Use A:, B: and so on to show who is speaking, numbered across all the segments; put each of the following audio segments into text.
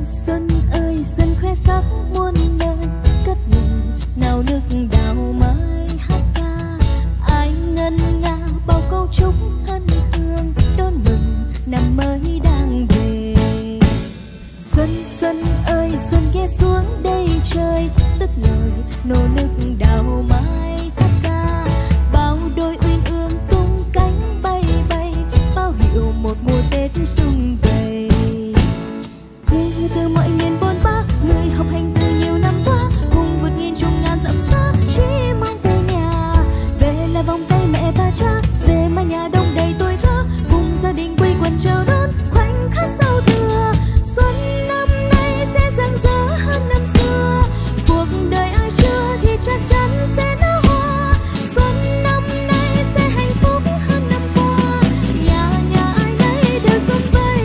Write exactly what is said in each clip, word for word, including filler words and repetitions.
A: Xuân ơi xuân khoe sắc muôn nơi, cất lời nào nước đào mai hát ca. Ai ngân nga bao câu chúc thân thương, đón mừng năm mới đang về. Xuân xuân ơi xuân ghé xuống đây chơi, tức lời nô nức đào mai hát ca. Bao đôi uyên ương tung cánh bay bay, bao hiệu một mùa Tết sum vầy. Quê từ mọi miền bốn ba, người học hành từ nhiều năm qua, cùng vượt nghìn trùng ngàn dặm xa, chỉ mong về nhà. Về là vòng tay mẹ và cha, về mà nhà đông đầy tuổi thơ, cùng gia đình quây quần chào đón khoảnh khắc giao thừa. Xuân năm nay sẽ rạng rỡ hơn năm xưa, cuộc đời ai chưa thì chắc chắn sẽ nở hoa. Xuân năm nay sẽ hạnh phúc hơn năm qua, nhà nhà ai nấy đều xuân vầy.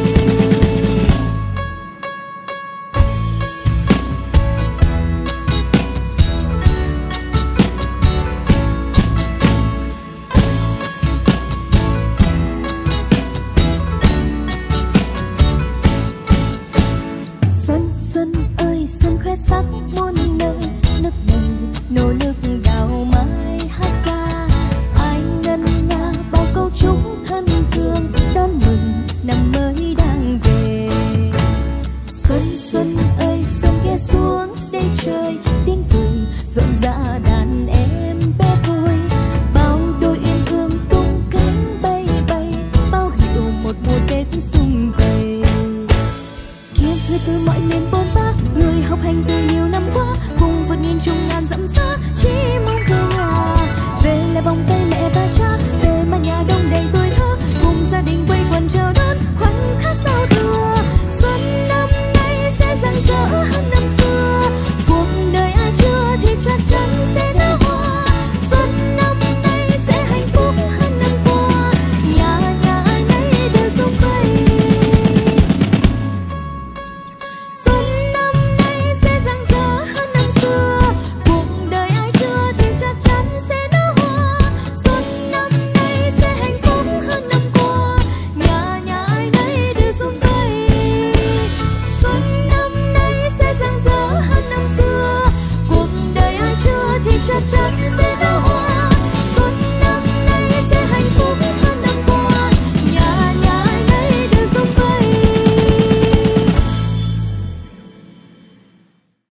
A: Xuân xuân ơi xuân khoe sắc muôn nơi, nức nở nô nức đào mai hát ca. Ai ngân nga bao câu chúc thân thương, đón mừng năm mới đang về. Xuân xuân ơi xuân ghé xuống đây chơi, tiếng cười rộn rã đàn em bé vui. Bao đôi uyên ương tung cánh bay bay, bao hiệu một mùa Tết sum vầy. Kia người từ mọi miền bốn ba, người học hành từ nhiều năm qua, cùng vượt nghìn trùng ngàn dặm xa, chỉ mong về nhà. Về là vòng tay mẹ và cha, về mà nhà đông đầy tuổi thơ, cùng gia đình quây quần chào đón khoảnh khắc giao thừa. Xuân năm nay sẽ rạng rỡ hơn năm xưa, cuộc đời ai chưa thì chắc chắn sẽ nở hoa. Xuân năm nay sẽ hạnh phúc hơn năm qua, nhà nhà ai nấy đều xung vầy. Xuân năm nay sẽ rạng rỡ hơn năm xưa, cuộc đời ai chưa thì chắc chắn sẽ nở hoa. Xuân năm nay sẽ hạnh phúc hơn năm qua, nhà nhà ai nấy đều xung vầy. Xuân năm nay sẽ rạng rỡ hơn năm xưa, cuộc đời ai chưa thì chắc chắn